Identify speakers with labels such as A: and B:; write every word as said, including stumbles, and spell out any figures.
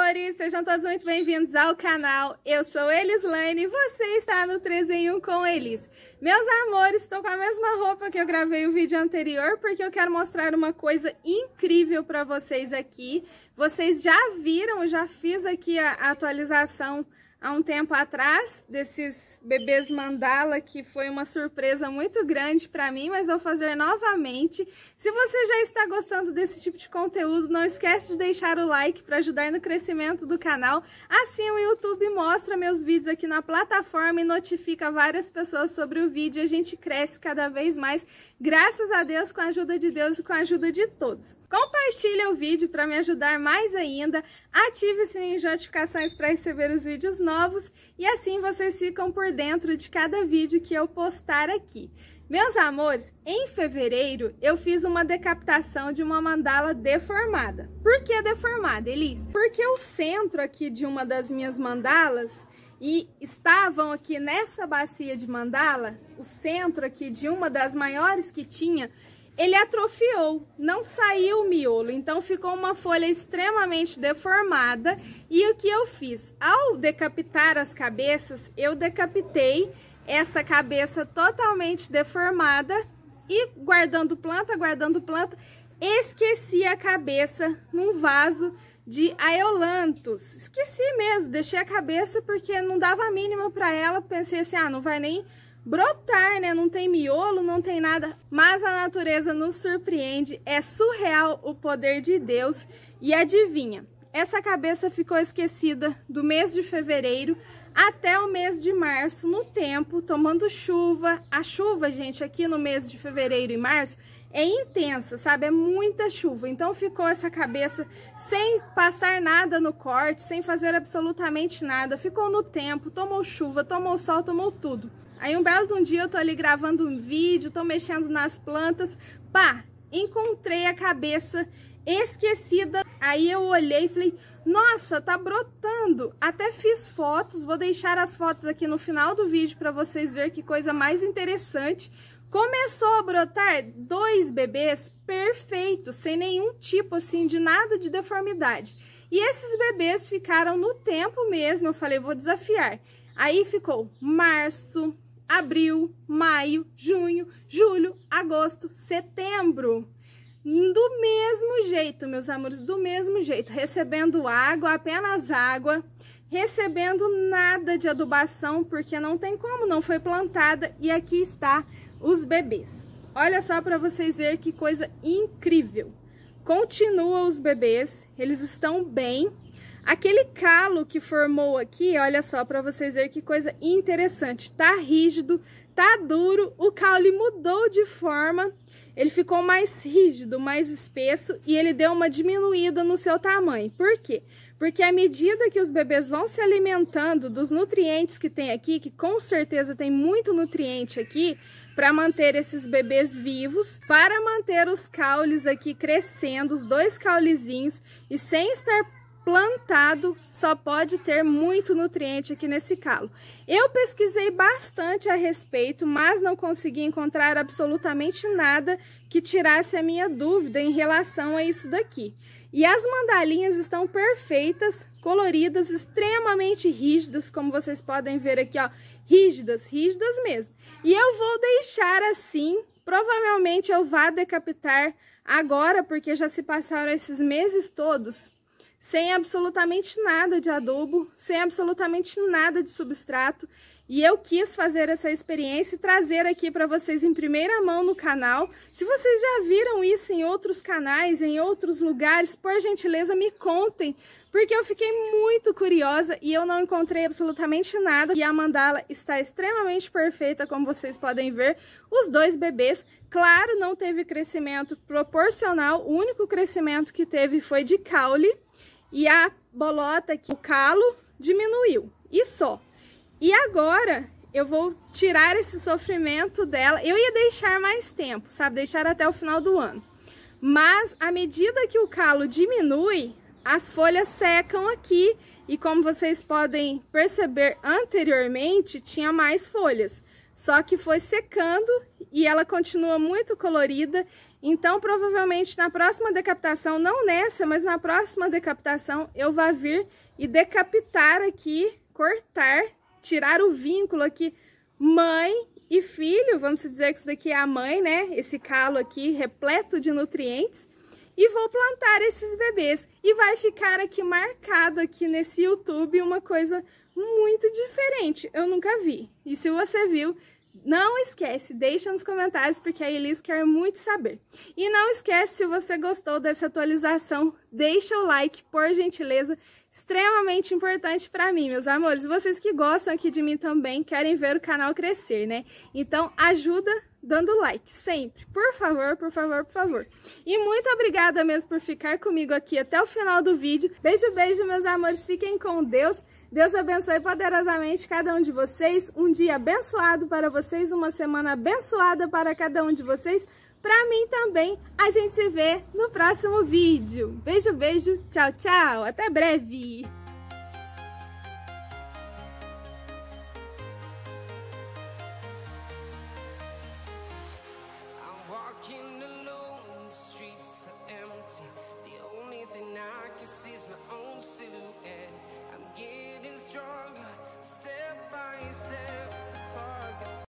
A: amores! Sejam todos muito bem-vindos ao canal. Eu sou Elislane e você está no três em um com Elis. Meus amores, estou com a mesma roupa que eu gravei o vídeo anterior porque eu quero mostrar uma coisa incrível para vocês aqui. Vocês já viram, eu já fiz aqui a atualização há um tempo atrás desses bebês mandala, que foi uma surpresa muito grande para mim, mas vou fazer novamente. Se você já está gostando desse tipo de conteúdo, não esquece de deixar o like para ajudar no crescimento do canal. Assim o YouTube mostra meus vídeos aqui na plataforma e notifica várias pessoas sobre o vídeo. A gente cresce cada vez mais, graças a Deus, com a ajuda de Deus e com a ajuda de todos. Compartilhe o vídeo para me ajudar mais ainda, ative o sininho de notificações para receber os vídeos novos e assim vocês ficam por dentro de cada vídeo que eu postar aqui. Meus amores, em fevereiro eu fiz uma decapitação de uma mandala deformada. Por que deformada, Elis? Porque o centro aqui de uma das minhas mandalas, e estavam aqui nessa bacia de mandala, o centro aqui de uma das maiores que tinha, ele atrofiou, não saiu o miolo, então ficou uma folha extremamente deformada. E o que eu fiz? Ao decapitar as cabeças, eu decapitei essa cabeça totalmente deformada e guardando planta, guardando planta, esqueci a cabeça num vaso de aeolantos. Esqueci mesmo, deixei a cabeça porque não dava a mínima para ela, pensei assim, ah, não vai nem brotar, né? Não tem miolo, não tem nada. Mas a natureza nos surpreende, é surreal o poder de Deus. E adivinha, essa cabeça ficou esquecida do mês de fevereiro até o mês de março, no tempo, tomando chuva. A chuva, gente, aqui no mês de fevereiro e março é intensa, sabe? É muita chuva. Então ficou essa cabeça sem passar nada no corte, sem fazer absolutamente nada. Ficou no tempo, tomou chuva, tomou sol, tomou tudo. Aí um belo de um dia eu tô ali gravando um vídeo, tô mexendo nas plantas, pá, encontrei a cabeça esquecida. Aí eu olhei e falei, nossa, tá brotando. Até fiz fotos, vou deixar as fotos aqui no final do vídeo para vocês verem que coisa mais interessante. Começou a brotar dois bebês perfeitos, sem nenhum tipo assim de nada de deformidade. E esses bebês ficaram no tempo mesmo, eu falei, vou desafiar. Aí ficou março, abril, maio, junho, julho, agosto, setembro. Do mesmo jeito, meus amores, do mesmo jeito. Recebendo água, apenas água. Recebendo nada de adubação, porque não tem como, não foi plantada. E aqui está os bebês. Olha só para vocês verem que coisa incrível. Continuam os bebês, eles estão bem. Aquele calo que formou aqui, olha só, para vocês verem que coisa interessante. Tá rígido, tá duro, o caule mudou de forma, ele ficou mais rígido, mais espesso e ele deu uma diminuída no seu tamanho. Por quê? Porque à medida que os bebês vão se alimentando dos nutrientes que tem aqui, que com certeza tem muito nutriente aqui, para manter esses bebês vivos, para manter os caules aqui crescendo, os dois caulezinhos, e sem estar plantado, só pode ter muito nutriente aqui nesse calo. Eu pesquisei bastante a respeito, mas não consegui encontrar absolutamente nada que tirasse a minha dúvida em relação a isso daqui. E as mandalinhas estão perfeitas, coloridas, extremamente rígidas, como vocês podem ver aqui, ó, rígidas, rígidas mesmo. E eu vou deixar assim, provavelmente eu vá decapitar agora, porque já se passaram esses meses todos sem absolutamente nada de adubo, sem absolutamente nada de substrato. E eu quis fazer essa experiência e trazer aqui para vocês em primeira mão no canal. Se vocês já viram isso em outros canais, em outros lugares, por gentileza me contem, porque eu fiquei muito curiosa e eu não encontrei absolutamente nada. E a mandala está extremamente perfeita, como vocês podem ver. Os dois bebês, claro, não teve crescimento proporcional, o único crescimento que teve foi de caule. E a bolota aqui, o calo, diminuiu, e só. E agora eu vou tirar esse sofrimento dela. Eu ia deixar mais tempo, sabe? Deixar até o final do ano. Mas à medida que o calo diminui, as folhas secam aqui. E como vocês podem perceber anteriormente, tinha mais folhas. Só que foi secando e ela continua muito colorida. Então, provavelmente na próxima decapitação, não nessa, mas na próxima decapitação, eu vou vir e decapitar aqui, cortar, tirar o vínculo aqui, mãe e filho, vamos dizer que isso daqui é a mãe, né? Esse calo aqui repleto de nutrientes. E vou plantar esses bebês. E vai ficar aqui marcado aqui nesse YouTube uma coisa muito diferente. Eu nunca vi. E se você viu, não esquece, deixa nos comentários, porque a Elis quer muito saber. E não esquece, se você gostou dessa atualização, deixa o like, por gentileza, extremamente importante para mim, meus amores. Vocês que gostam aqui de mim também, querem ver o canal crescer, né? Então, ajuda dando like, sempre. Por favor, por favor, por favor. E muito obrigada mesmo por ficar comigo aqui até o final do vídeo. Beijo, beijo, meus amores. Fiquem com Deus. Deus abençoe poderosamente cada um de vocês. Um dia abençoado para vocês, uma semana abençoada para cada um de vocês. Para mim também. A gente se vê no próximo vídeo. Beijo, beijo. Tchau, tchau. Até breve.